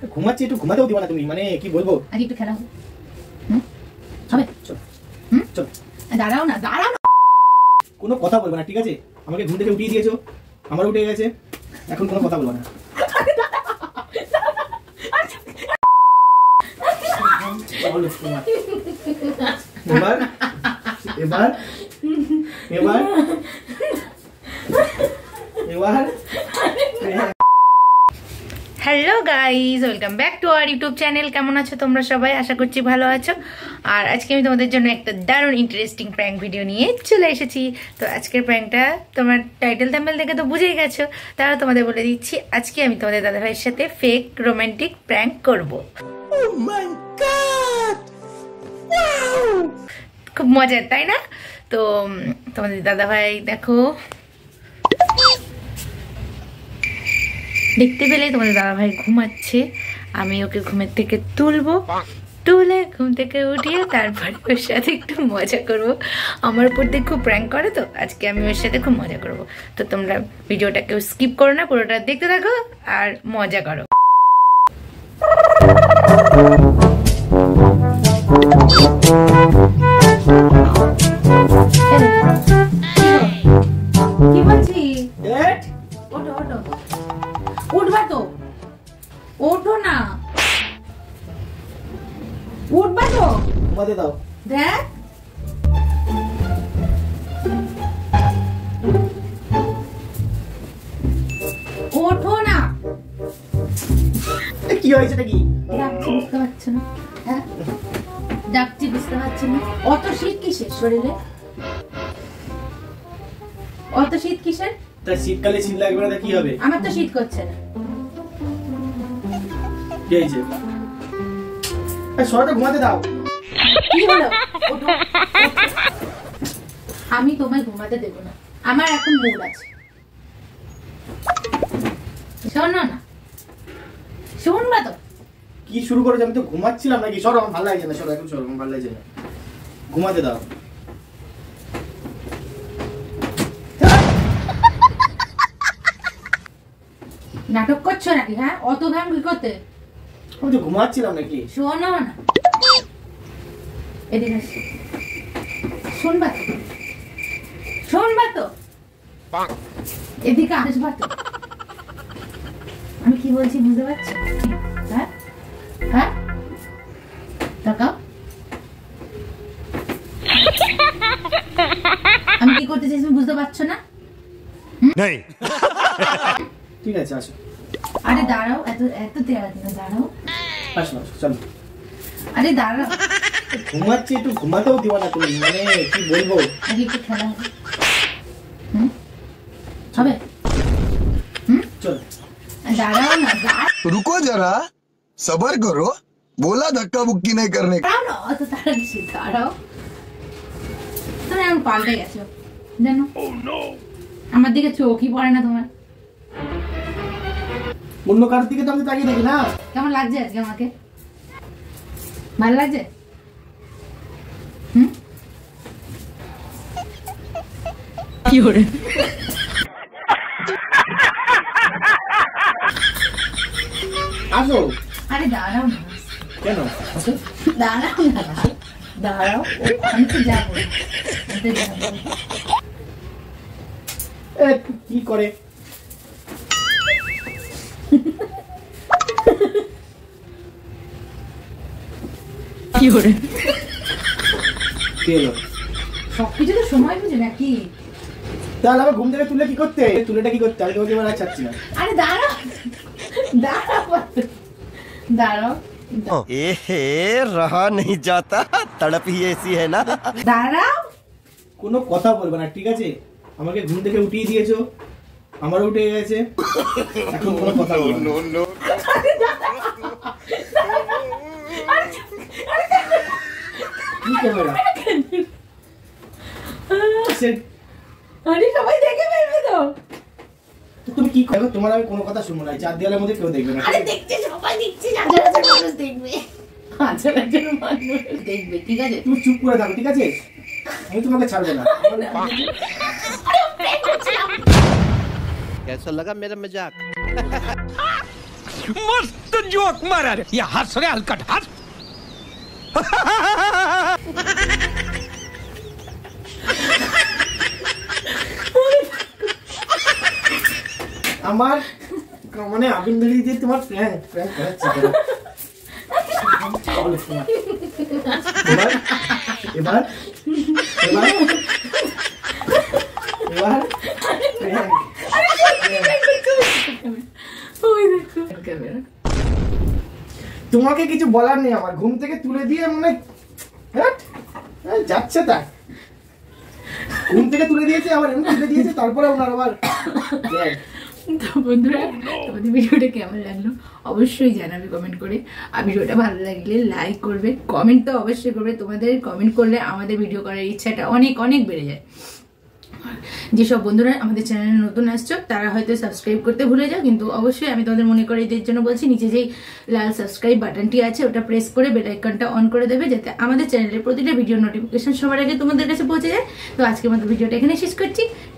ঘুমাচ্ছি, একটু ঘুমাতেও দিবা না তুমি, মানে কি বলবো। আগে একটু খেলা হবে। হবে চল। চল দাঁড়াও না, দাঁড়াও না, কোনো কথা বলবো না, ঠিক আছে? আমাকে ঘুম থেকে উঠিয়ে দিয়েছো, আমার উঠে গেছে, এখন কোনো কথা বলবো না। এবার এবার এবার এবার hello guys, welcome back to our YouTube channel. কেমন আছো তোমরা সবাই? আশা করছি ভালো আছো। আর আজকে আমি তোমাদের জন্য একটা দারুণ ইন্টারেস্টিং প্র্যাঙ্ক ভিডিও নিয়ে চলে এসেছি। তো আজকের প্র্যাঙ্কটা তোমার টাইটেল থাম্বনেল দেখে তো বুঝেই গেছো, তারা তোমাদের বলে দিচ্ছি, আজকে আমি তোমাদের দাদাভাইয়ের সাথে ফেক রোমান্টিক প্র্যাঙ্ক করবো। খুব মজার, তাই না? তো তোমাদের দাদাভাই দেখো, দেখতে পেলে তোমাদের দাদাভাই ঘুমাচ্ছে, আমি ওকে ঘুমের থেকে তুলবো, তুলে ঘুম থেকে উঠিয়ে তারপরে ওর সাথে একটু মজা করব। আমার উপর দিয়ে খুব প্র্যাঙ্ক করে, তো আজকে আমি ওর সাথে খুব মজা করব। তো তোমরা ভিডিওটা কেউ স্কিপ করো না, পুরোটা দেখতে থাকো আর মজা করো। কি বলছি? ওঠো ওঠো, উঠবা তো, ওঠো না, উঠবা তো, ঘুমাতে দাও। দেখ ওঠো না। কি হয়েছে নাকি? ডাকছি বুঝতে পারছো না? হ্যাঁ ডাকছি বুঝতে পারছো না? অত শীত কিসের শরীরে? অত শীত কিসের? তা শীতকালে শীত লাগবে না, কি হবে? আমার তো শীত করছে না। কি হয়েছে? সরাতে ঘুমাতে দাও। কি হলো? ওঠো। আমি তোমায় ঘুমাতে দেবো না, আমার এখন মুড আছে। শোনো না, শুনবা তো? কি শুরু করেছো? আমি তো ঘুমাচ্ছিলাম নাকি? সরো, আমার ভালো লাগছে না, সরো এখন, সরো, আমার ভালো লাগছে না, ঘুমাতে দাও। নাটক করছো নাকি? হ্যাঁ অত ঘাম কি করতে? আমি তো ঘুমাচ্ছিলাম নাকি? শোনো না, এদিকে এসো। শুনবা তো? শুনবা তো? এদিকে আসবা তো? আমি কি বলছি বুঝতে পারছো? হ্যাঁ হ্যাঁ তাকাও, আমি কি করতে চাইছি বুঝতে পারছো না? ঠিক আছে, আসো। আরে দাঁড়াও, এত এত তেরা দিন, দাঁড়াও। আসো আসো, চলো। আরে দাঁড়াও, ঘুমাচ্ছি, একটু ঘুমাতেও দিবা না তুমি, মানে কি বলবো। আগে একটু খেলা হবে। হবে? চলো। दाঁড়াও না, रुको जरा सबर करो, बोला धक्का मुक्की नहीं करने का। দাঁড়াও না, অত তাড়া কিসে? দাঁড়াও, তুমি এখন পাল্টে গেছো জানো? আমার দিকে চোখই পড়ে না তোমার। অন্য কারোর দিকে তো আমি তাকিয়ে দেখি না। কেমন লাগছে আজকে আমাকে? ভালো লাগছে? কি করে? আসো। আরে দাঁড়াও না। কেন? আসো। দাঁড়াও না, দাঁড়াও, আমি তো যাবো, কি করে? কি করে? কে এলো? সবকিছু তো সময় বুঝে নাকি? তাহলে আমার ঘুম থেকে তুলে কি করতে? তুলেটা কি করতে? আমি তোমাকে এবার আর চাচ্ছি না। আরে দাঁড়াও, দাঁড়াও, দাঁড়াও, रहा नहीं जाता, तड़प ही ऐसी है ना। দাঁড়াও। কোনো কথা বলবে না, ঠিক আছে? আমাকে ঘুম থেকে উঠিয়ে দিয়েছো, আমার উঠে গেছে, এখন কোনো কথা বলবো না। কি ক্যামেরা? আরে সবাই দেখে ফেলবে তো। তুমি কি করবে? তোমার আমি কোনো কথা শুনবো না, চার দেওয়ালের মধ্যে কেউ দেখবে না। আরে দেখছে, সবাই দেখছে, হাজার হাজার মানুষ দেখবে, হাজার হাজার মানুষ দেখবে, ঠিক আছে? তুমি চুপ করে থাকো, ঠিক আছে? আমি তোমাকে ছাড়বো না। कैसा लगा मेरा मजाक? मस्त जोक मारा रे ये हंस रे हलकट हंस আমার মানে আগুন ধরিয়ে দিয়ে তোমার প্র্যাঙ্ক করাচ্ছি এবার এবার এবার তোমাকে কিছু বলার নেই আমার ঘুম থেকে তুলে দিয়ে মানে যাচ্ছে তাই ঘুম থেকে তুলে দিয়েছে আবার এমনি তুলে দিয়েছে তারপরে ওনার আবার তো বন্ধুরা তোমাদের ভিডিওটা কেমন লাগলো অবশ্যই জানাবে কমেন্ট করে আর ভিডিওটা ভালো লাগলে লাইক করবে কমেন্ট তো অবশ্যই করবে তোমাদের কমেন্ট করলে আমাদের ভিডিও করার ইচ্ছাটা অনেক অনেক বেড়ে যায় যেসব বন্ধুরা আমাদের চ্যানেলে নতুন আসছো তারা হয়তো সাবস্ক্রাইব করতে ভুলে যাও কিন্তু অবশ্যই আমি তোমাদের মনে করে এদের জন্য বলছি নিচে যেই লাল সাবস্ক্রাইব বাটনটি আছে ওটা প্রেস করে বেল আইকনটা অন করে দেবে যাতে আমাদের চ্যানেলের প্রতিটা ভিডিও নোটিফিকেশন সবার আগে তোমাদের কাছে পৌঁছে যায় তো আজকের মতো ভিডিওটা এখানে শেষ করছি